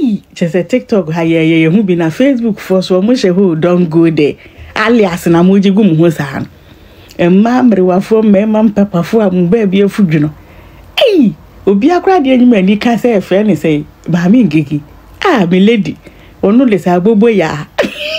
just a TikTok haye who be na Facebook for so much who don't go there. Alias na moji gum ho sa. Emamre wa fo mema papa fo am baby afudu no. Obi akra de anyima ni ka say fe ne say ba mi ngigi. Me lady. Onu le sa bobo ya.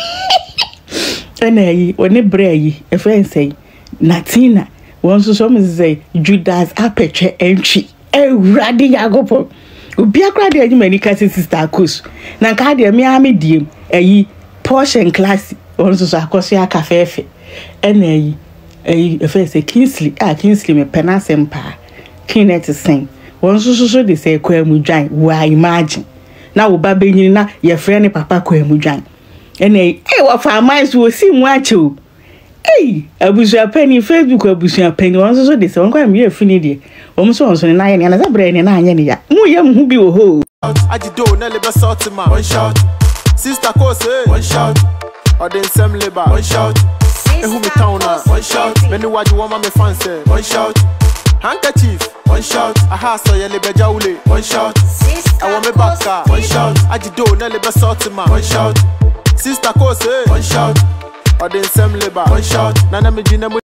Ena yi oni bre yi e fe say Natina. Won so me say Judas apeche entry. Radi yagopo. Obi akra de anyima ni ka say sister Kus. Na ka de me ami diem portion class won so akoso aka fefe. Ena yi e fe say Kingsley me penasem pa. Kinet sing. Won so de say kwamu dwan. Wa imagine. Na wo ba benyin na ye frɛ ne papa kwamu dwan. Ene wa fa mais wo si mu acho. Abusu apani Facebook abusu apani won so de say won kwa me afini de. Won so won so na ye ne na zabre ne na anye ne ya. Mu ye mu bi wo ho. Ajido na lebe salt man. One shout. Sister Kose. One shout. Or den sem leba. One shout. Ehu mi town na. One shout. Many waji woma me fancy. One shout. Handkerchief. One shout. Aha so ye lebe jaule. One shout. I want me back. One shout. Ajido na lebe salt man. One shout. Sister Kose. One shout. Or den sem leba. One shout. Nana me jina